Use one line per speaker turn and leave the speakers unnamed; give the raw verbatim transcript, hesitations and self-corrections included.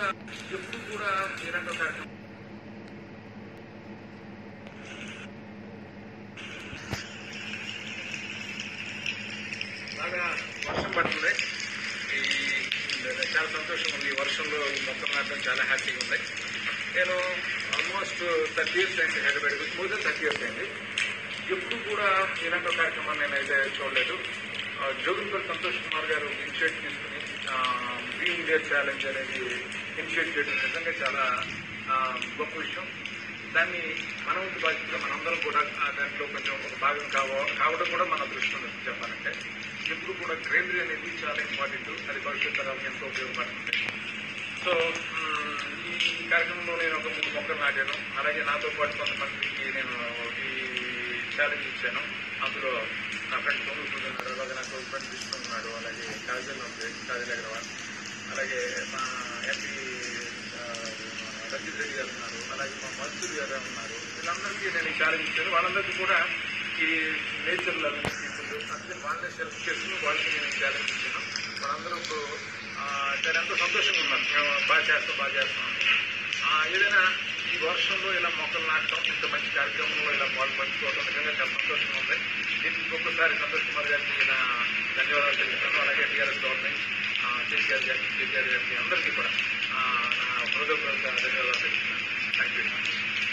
కూడా ఎప్పుడు కూడా ఇలాంటి కార్యక్రమం బాగా వర్షం పడుతుంది. ఈ చాలా సంతోషంగా ఉంది. ఈ వర్షంలో ఈ మొక్కలు నాటడం చాలా హ్యాపీగా ఉంది. నేను ఆల్మోస్ట్ థర్టీ ఇయర్స్ అయింది Hyderabad, more than thirty years అయింది. ఎప్పుడు కూడా ఇలాంటి కార్యక్రమాన్ని నేనైతే చూడలేదు. జోగులపల్లి సంతోష్ కుమార్ గారు ఇనిషియేట్ తీసుకుని బీ ఇండియా ఛాలెంజ్ అనేది ఇనిషియేట్ చేయడం నిజంగా చాలా గొప్ప విషయం. దాన్ని మన వంతు బాధ్యతగా మనందరం కూడా దాంట్లో కొంచెం ఒక భాగం కావ కావడం కూడా మన దృష్టిలో చెప్పాలంటే ఎప్పుడు కూడా గ్రీనరీ అనేది చాలా ఇంపార్టెంట్. అది భవిష్యత్ తరాలకు ఎంతో ఉపయోగపడుతుంది. సో ఈ కార్యక్రమంలో నేను ఒక మూడు మొక్కలు నాటాను. అలాగే నాతో పాటు కొంతమందికి నేను ఈ ఛాలెంజ్ ఇచ్చాను. అందులో నా ఫ్రెండ్ తొమ్మిది ఉన్నారు, అలాగే నాకు ఫ్రెండ్ విష్ణు ఉన్నాడు, అలాగే కాజల్ ఉంది, కాజల్ అగర్వాల్, అలాగే మా ఎంపీ రంజిత్ రెడ్డి గారు ఉన్నారు, అలాగే మా మధుసూరి గారు ఉన్నారు. వీళ్ళందరికీ నేను ఈ ఛాలెంజ్ ఇచ్చాను. వాళ్ళందరికీ కూడా ఈ నేచర్ లవింగ్ పీపుల్ అంటే వాళ్ళని సెల్ఫ్ చేసుకుని వాళ్ళకి నేను ఛాలెంజ్ ఇచ్చాను. వాళ్ళందరూ చాలా ఎంతో సంతోషంగా ఉన్నారు. మేము బాగా చేస్తాం బాగా చేస్తాం ఏదైనా ఈ వర్షంలో ఇలా మొక్కలు నాటడం, ఇంత మంచి కార్యక్రమంలో ఇలా పాలు పంచుకోవడం నిజంగా చాలా సంతోషంగా ఉంది. దీనికి ఇంకొకసారి సంతోష్ కుమార్ గారికి నా ధన్యవాదాలు తెలుపుతాను. అలాగే టీఆర్ఎస్ గవర్నమెంట్, కేసీఆర్ గారికి, కేసీఆర్ గారికి అందరికీ కూడా నా హృదయపూర్వక ధన్యవాదాలు తెలుపుతున్నాను. Thank you.